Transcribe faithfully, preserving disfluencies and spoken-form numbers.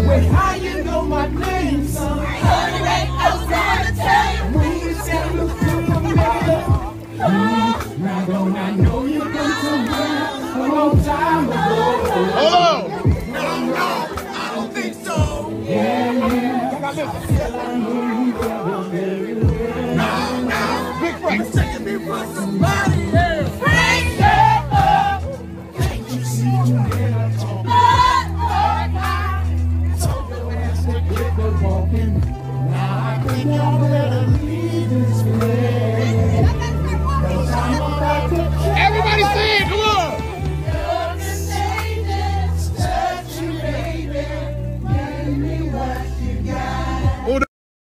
Well, how you know my name, son? Heard it ain't outside the town. When you said look through the mirror, now don't I know you've been somewhere a long time ago? Hello. No, no, I don't think so. Yeah, yeah. No, no. Big Frank. You're taking me for somebody else. Frank, up. Can't you see you never talk? Told your ass to get the walking. Now I think y'all better leave this place. 'Cause I'm about to Everybody sing, come on. touch you, baby.